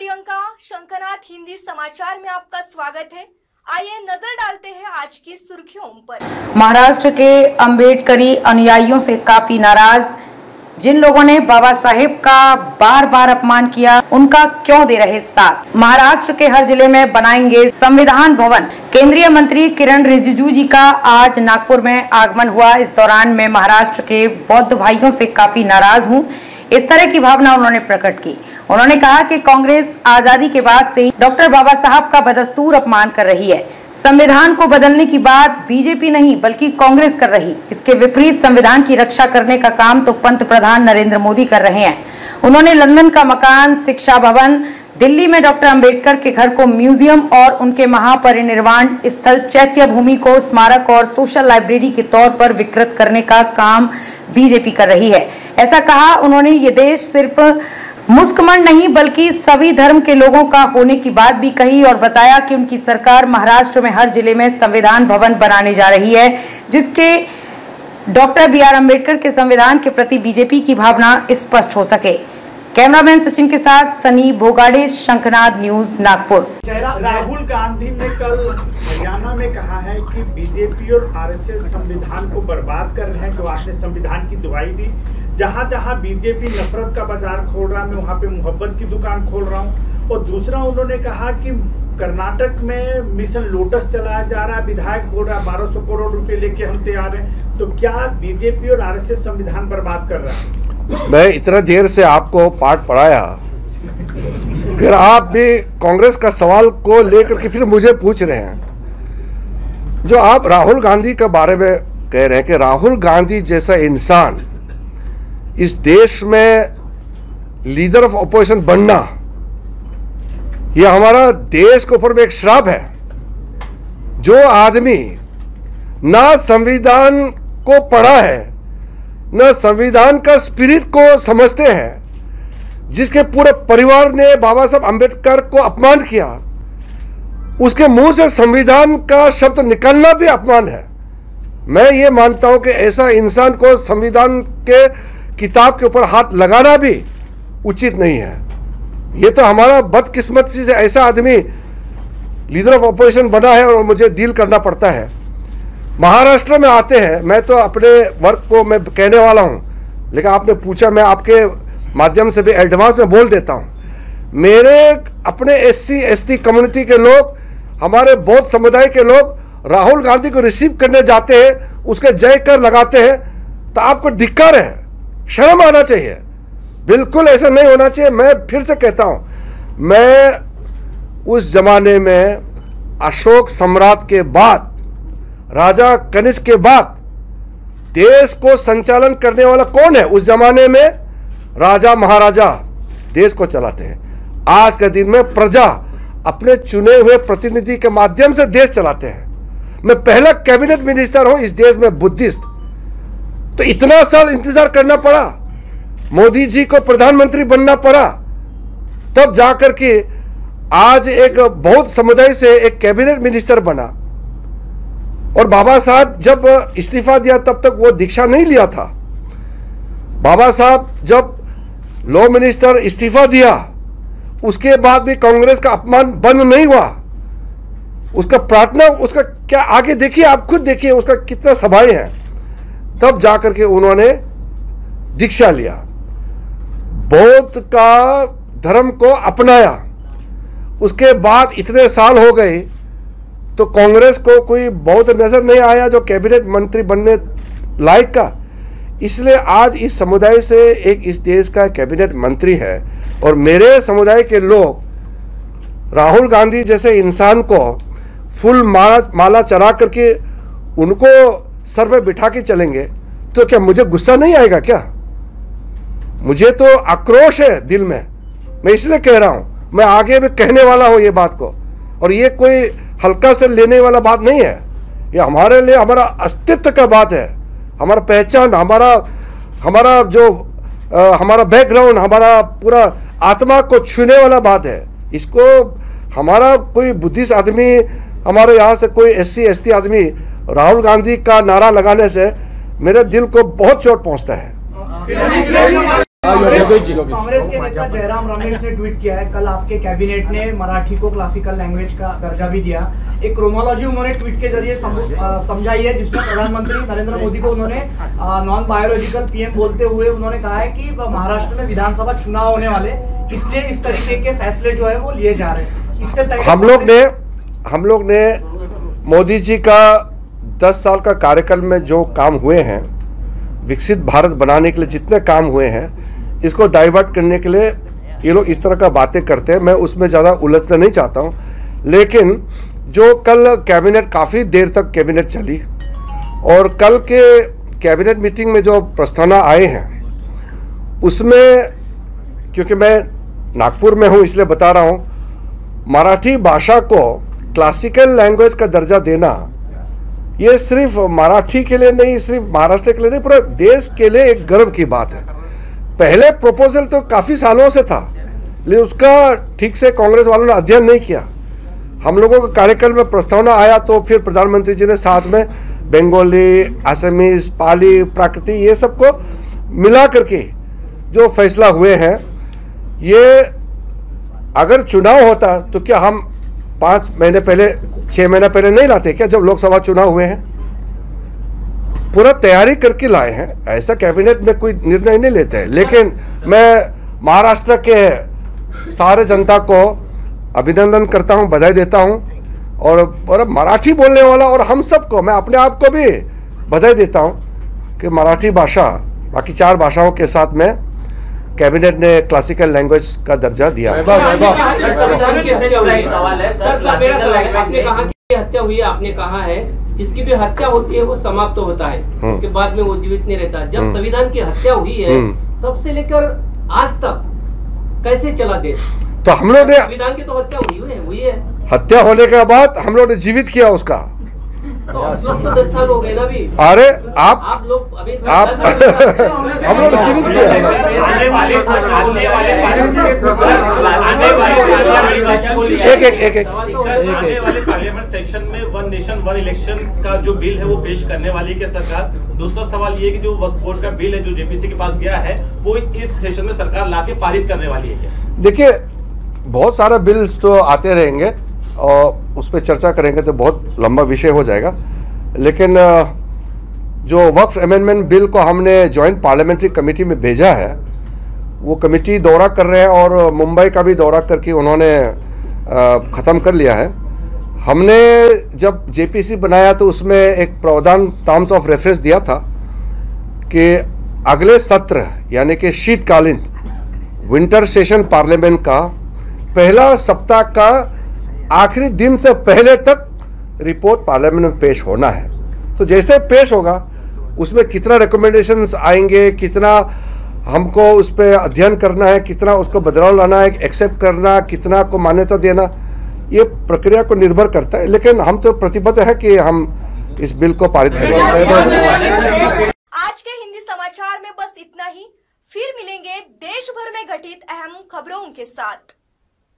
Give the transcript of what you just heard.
प्रियंका, शंखनाथ हिंदी समाचार में आपका स्वागत है। आइए नजर डालते हैं आज की सुर्खियों पर। महाराष्ट्र के अंबेडकरी अनुयायियों से काफी नाराज। जिन लोगों ने बाबा साहेब का बार बार अपमान किया, उनका क्यों दे रहे साथ। महाराष्ट्र के हर जिले में बनाएंगे संविधान भवन। केंद्रीय मंत्री किरण रिजिजू जी का आज नागपुर में आगमन हुआ। इस दौरान मैं महाराष्ट्र के बौद्ध भाइयों से काफी नाराज हूं। इस तरह की भावना उन्होंने प्रकट की। उन्होंने कहा कि कांग्रेस आजादी के बाद से डॉक्टर बाबा साहब का बदस्तूर अपमान कर रही है। संविधान को बदलने की बात बीजेपी नहीं बल्कि कांग्रेस कर रही। इसके विपरीत संविधान की रक्षा करने का काम तो पंत प्रधान नरेंद्र मोदी कर रहे हैं। उन्होंने लंदन का मकान, शिक्षा भवन, दिल्ली में डॉक्टर अंबेडकर के घर को म्यूजियम और उनके महापरिनिर्वाण स्थल चैत्य भूमि को स्मारक और सोशल लाइब्रेरी के तौर पर विकृत करने का काम बीजेपी कर रही है। ऐसा कहा उन्होंने। ये देश सिर्फ मुस्लिम नहीं बल्कि सभी धर्म के लोगों का होने की बात भी कही और बताया कि उनकी सरकार महाराष्ट्र में हर जिले में संविधान भवन बनाने जा रही है, जिसके डॉक्टर बी.आर. अंबेडकर के संविधान के प्रति बीजेपी की भावना स्पष्ट हो सके। कैमरामैन सचिन के साथ सनी भोगाड़े, शंखनाद न्यूज, नागपुर। राहुल गांधी ने कल हरियाणा में कहा है कि बीजेपी और आरएसएस संविधान को बर्बाद कर रहे हैं। तो आपने संविधान की दुहाई दी। जहां जहां बीजेपी नफरत का बाजार खोल रहा है, मैं वहां पे मोहब्बत की दुकान खोल रहा हूं। और दूसरा उन्होंने कहा कि कर्नाटक में मिशन लोटस चलाया जा रहा है, विधायक बोल रहा है 1200 करोड़ रुपए लेके हम तैयार हैं। तो क्या बीजेपी और आरएसएस संविधान बर्बाद कर रहा है? मैं इतना देर से आपको पाठ पढ़ाया, फिर आप भी कांग्रेस का सवाल को लेकर के फिर मुझे पूछ रहे हैं। जो आप राहुल गांधी के बारे में कह रहे हैं कि राहुल गांधी जैसा इंसान इस देश में लीडर ऑफ ऑपोजिशन बनना, यह हमारा देश के ऊपर में एक श्राप है। जो आदमी ना संविधान को पढ़ा है, न संविधान का स्पिरिट को समझते हैं, जिसके पूरे परिवार ने बाबा साहब अंबेडकर को अपमान किया, उसके मुंह से संविधान का शब्द निकलना भी अपमान है। मैं ये मानता हूं कि ऐसा इंसान को संविधान के किताब के ऊपर हाथ लगाना भी उचित नहीं है। ये तो हमारा बदकिस्मती से ऐसा आदमी लीडर ऑफ ऑपोजिशन बना है और मुझे डील करना पड़ता है। महाराष्ट्र में आते हैं, मैं तो अपने वर्क को मैं कहने वाला हूं, लेकिन आपने पूछा, मैं आपके माध्यम से भी एडवांस में बोल देता हूं। मेरे अपने एससी एसटी कम्युनिटी के लोग, हमारे बौद्ध समुदाय के लोग राहुल गांधी को रिसीव करने जाते हैं, उसके जयकर लगाते हैं, तो आपको धिक्कार है, शर्म आना चाहिए। बिल्कुल ऐसा नहीं होना चाहिए। मैं फिर से कहता हूं, मैं उस जमाने में अशोक सम्राट के बाद, राजा कनिष्क के बाद देश को संचालन करने वाला कौन है? उस जमाने में राजा महाराजा देश को चलाते हैं। आज के दिन में प्रजा अपने चुने हुए प्रतिनिधि के माध्यम से देश चलाते हैं। मैं पहला कैबिनेट मिनिस्टर हूं इस देश में बुद्धिस्ट, तो इतना साल इंतजार करना पड़ा, मोदी जी को प्रधानमंत्री बनना पड़ा, तब जाकर के आज एक बौद्ध समुदाय से एक कैबिनेट मिनिस्टर बना। और बाबा साहब जब इस्तीफा दिया तब तक वो दीक्षा नहीं लिया था। बाबा साहब जब लॉ मिनिस्टर इस्तीफा दिया, उसके बाद भी कांग्रेस का अपमान बंद नहीं हुआ। उसका प्रार्थना, उसका क्या आगे देखिए, आप खुद देखिए उसका कितना सभाएं हैं। तब जाकर के उन्होंने दीक्षा लिया, बौद्ध का धर्म को अपनाया। उसके बाद इतने साल हो गए तो कांग्रेस को कोई बहुत नजर नहीं आया जो कैबिनेट मंत्री बनने लायक का। इसलिए आज इस समुदाय से एक इस देश का कैबिनेट मंत्री है। और मेरे समुदाय के लोग राहुल गांधी जैसे इंसान को फुल माला चढ़ा करके उनको सर पे बिठा के चलेंगे, तो क्या मुझे गुस्सा नहीं आएगा? क्या मुझे तो आक्रोश है दिल में। मैं इसलिए कह रहा हूं, मैं आगे भी कहने वाला हूं ये बात को। और ये कोई हल्का से लेने वाला बात नहीं है, ये हमारे लिए हमारा अस्तित्व का बात है, हमारा पहचान, हमारा जो हमारा बैकग्राउंड, हमारा पूरा आत्मा को छूने वाला बात है। इसको हमारा कोई बुद्धिस्ट आदमी, हमारे यहाँ से कोई एससी एसटी आदमी राहुल गांधी का नारा लगाने से मेरे दिल को बहुत चोट पहुँचता है। कांग्रेस के नेता जयराम रमेश ने ट्वीट किया है, कल आपके कैबिनेट ने मराठी को क्लासिकल लैंग्वेज का दर्जा भी दिया। एक क्रोनोलॉजी उन्होंने ट्वीट के जरिए समझाई है, जिसमें प्रधानमंत्री नरेंद्र मोदी को उन्होंने नॉन बायोलॉजिकल पीएम बोलते हुए उन्होंने कहा है कि महाराष्ट्र में विधानसभा चुनाव होने वाले, इसलिए इस तरीके के फैसले जो है वो लिए जा रहे हैं। इससे पहले हम लोग ने मोदी जी का 10 साल का कार्यकाल में जो काम हुए हैं, विकसित भारत बनाने के लिए जितने काम हुए हैं, इसको डाइवर्ट करने के लिए ये लोग इस तरह का बातें करते हैं। मैं उसमें ज़्यादा उलझना नहीं चाहता हूँ, लेकिन जो कल कैबिनेट काफ़ी देर तक कैबिनेट चली और कल के कैबिनेट मीटिंग में जो प्रस्तावना आए हैं उसमें, क्योंकि मैं नागपुर में हूँ इसलिए बता रहा हूँ, मराठी भाषा को क्लासिकल लैंग्वेज का दर्जा देना ये सिर्फ मराठी के लिए नहीं, सिर्फ महाराष्ट्र के लिए नहीं, पूरे देश के लिए एक गर्व की बात है। पहले प्रपोजल तो काफ़ी सालों से था, लेकिन उसका ठीक से कांग्रेस वालों ने अध्ययन नहीं किया। हम लोगों के कार्यकाल में प्रस्तावना आया तो फिर प्रधानमंत्री जी ने साथ में बंगाली, असमीज, पाली, प्राकृति ये सबको मिला करके जो फैसला हुए हैं, ये अगर चुनाव होता तो क्या हम 5 महीने पहले, 6 महीने पहले नहीं लाते क्या? जब लोकसभा चुनाव हुए हैं पूरा तैयारी करके लाए हैं। ऐसा कैबिनेट में कोई निर्णय नहीं लेते हैं। लेकिन मैं महाराष्ट्र के सारे जनता को अभिनंदन करता हूं, बधाई देता हूं, और मराठी बोलने वाला और हम सबको, मैं अपने आप को भी बधाई देता हूं कि मराठी भाषा बाकी 4 भाषाओं के साथ में कैबिनेट ने क्लासिकल लैंग्वेज का दर्जा दिया। आपने कहा कि हत्या हुई है, आपने कहा है जिसकी भी हत्या होती है वो समाप्त होता है, उसके बाद में वो जीवित नहीं रहता। जब संविधान की हत्या हुई है तब से लेकर आज तक कैसे चला देश? तो हम लोग ने संविधान की तो हत्या हुई है। हत्या होने के बाद हम लोग ने जीवित किया उसका। तो आप लोग तो 10 साल हो गए ना अभी। अरे आप लोग अभी हम लोग जीवित किया। एक आने वाले पार्लियामेंट सेशन में वन नेशन वन इलेक्शन का जो बिल है वो पेश करने वाली है सरकार। दूसरा सवाल ये कि जो वक्फ बोर्ड का बिल है जो जेपीसी के पास गया है वो इस सेशन में सरकार लाके पारित करने वाली है क्या? देखिए, बहुत सारे बिल्स तो आते रहेंगे और उस पर चर्चा करेंगे तो बहुत लंबा विषय हो जाएगा। लेकिन जो वक्फ अमेंडमेंट बिल को हमने जॉइंट पार्लियामेंट्री कमेटी में भेजा है, वो कमेटी दौरा कर रहे हैं और मुंबई का भी दौरा करके उन्होंने ख़त्म कर लिया है। हमने जब जेपीसी बनाया तो उसमें एक प्रावधान टर्म्स ऑफ रेफरेंस दिया था कि अगले सत्र यानी कि शीतकालीन विंटर सेशन पार्लियामेंट का पहला सप्ताह का आखिरी दिन से पहले तक रिपोर्ट पार्लियामेंट में पेश होना है। तो जैसे पेश होगा उसमें कितना रिकमेंडेशंस आएंगे, कितना हमको उस पर अध्ययन करना है, कितना उसको बदलाव लाना है, एक्सेप्ट करना, कितना को मान्यता देना, ये प्रक्रिया को निर्भर करता है। लेकिन हम तो प्रतिबद्ध है कि हम इस बिल को पारित करेंगे। आज के हिंदी समाचार में बस इतना ही। फिर मिलेंगे देश भर में घटित अहम खबरों के साथ।